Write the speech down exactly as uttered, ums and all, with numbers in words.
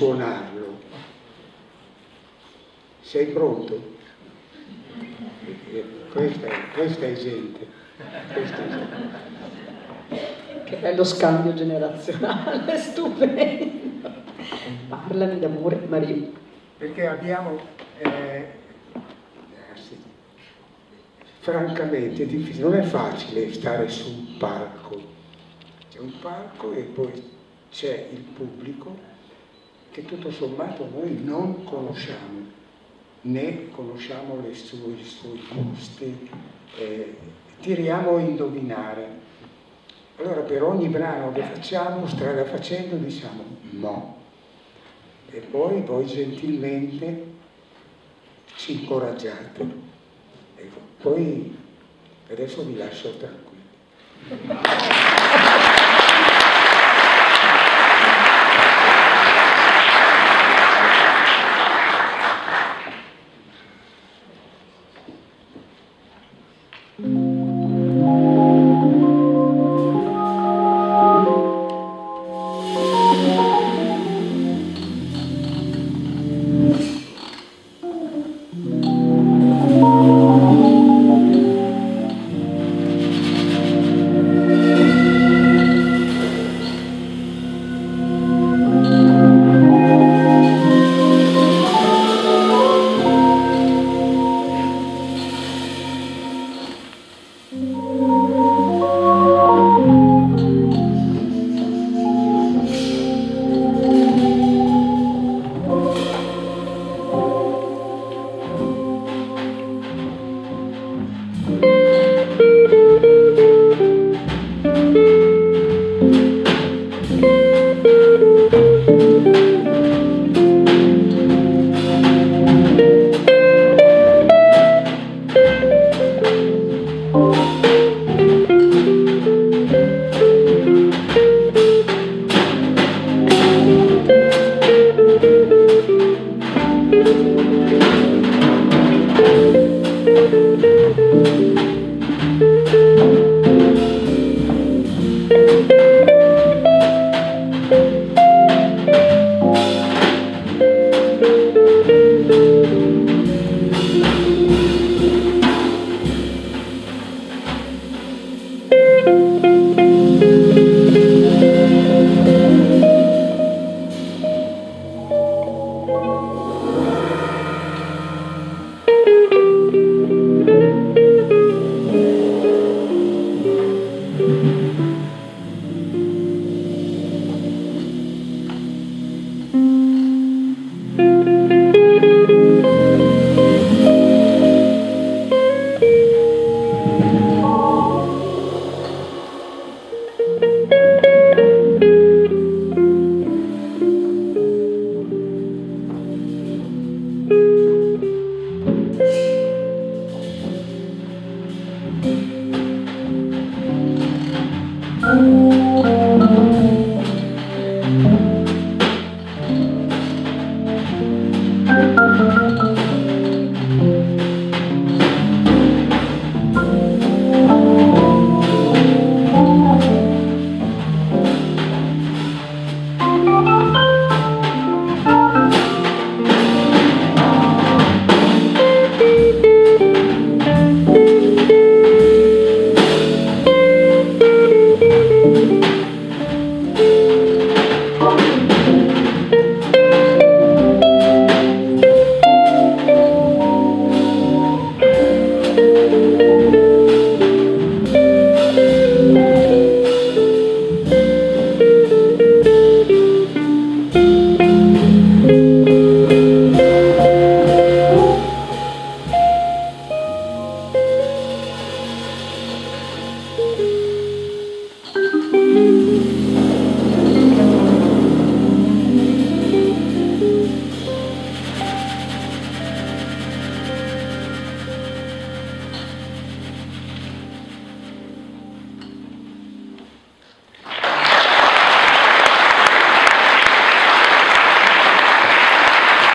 suonarlo. Sei pronto? Questa è, questa è gente. Questa è gente. Che bello scambio generazionale, stupendo. Parlami d'amore, Maria. Perché abbiamo, eh, francamente, è difficile, non è facile stare su un palco. C'è un palco e poi c'è il pubblico che tutto sommato noi non conosciamo, né conosciamo le sue, i suoi gusti, eh, tiriamo a indovinare. Allora per ogni brano che facciamo, strada facendo, diciamo no. E poi voi gentilmente ci incoraggiate. Ecco, poi adesso vi lascio tranquilli.